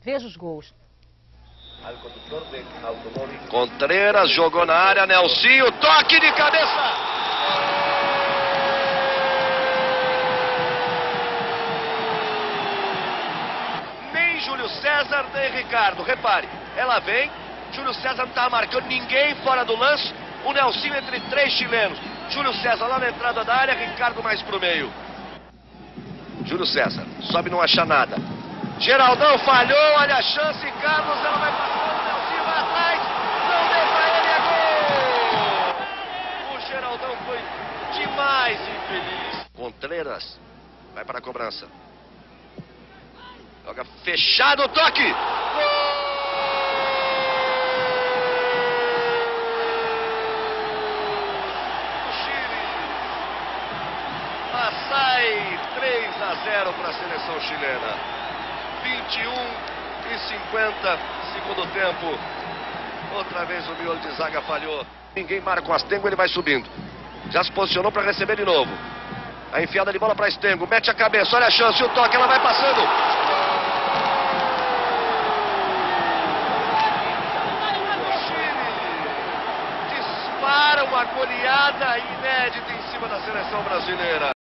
Veja os gols. Contreras jogou na área, Nelsinho, toque de cabeça! Nem Júlio César, nem Ricardo. Repare, ela vem, Júlio César não estava marcando ninguém fora do lance, o Nelsinho entre três chilenos. Júlio César lá na entrada da área, Ricardo mais pro meio. Júlio César, sobe não acha nada. Geraldão falhou, olha a chance, Carlos, ela vai passando, Nelsinho vai atrás, não deu pra ele, é gol! O Geraldão foi demais infeliz. Contreras vai para a cobrança. Joga fechado, toque! Gol! Sai 3-0 para a seleção chilena. 21:50, segundo tempo. Outra vez o miolo de zaga falhou. Ninguém marca o Astengo, ele vai subindo. Já se posicionou para receber de novo. A enfiada de bola para Astengo, mete a cabeça, olha a chance, o toque, ela vai passando. O Chile dispara uma goleada inédita em cima da seleção brasileira.